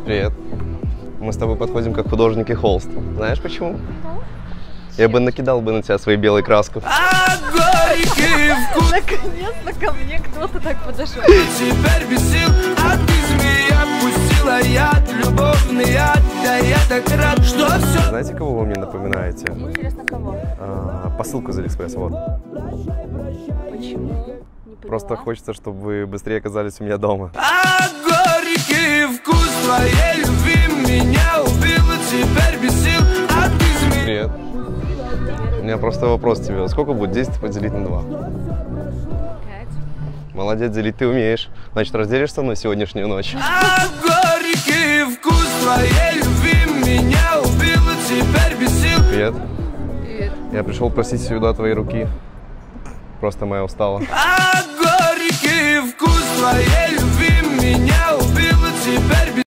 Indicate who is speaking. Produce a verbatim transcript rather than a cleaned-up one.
Speaker 1: Привет. Мы с тобой подходим как художник и холст. Знаешь почему? Я бы накидал бы на тебя своей белой краску.
Speaker 2: Наконец-то ко мне кто-то так подошел.
Speaker 3: Теперь без сил, а ты змея пустила яд, любовный яд. Да я так рад, что все.
Speaker 1: Знаете, кого вы мне напоминаете?
Speaker 2: Интересно, кого?
Speaker 1: А, посылку из Алиэкспресса, вот.
Speaker 2: Почему? Не
Speaker 1: Просто хочется, чтобы вы быстрее оказались у меня дома.
Speaker 3: А горький вкус твоей любви меня убил, теперь без сил, а ты змея.
Speaker 1: Привет. У меня просто вопрос к тебе. Сколько будет десять поделить на два?
Speaker 2: Пять.
Speaker 1: Молодец, делить ты умеешь. Значит, разделишь со мной сегодняшнюю ночь?
Speaker 3: А горький вкус твоей любви меня убил, теперь без сил.
Speaker 1: Привет.
Speaker 2: Привет.
Speaker 1: Я пришел просить сюда твоей руки. Просто моя устала.
Speaker 3: А горький вкус твоей любви меня убил, теперь без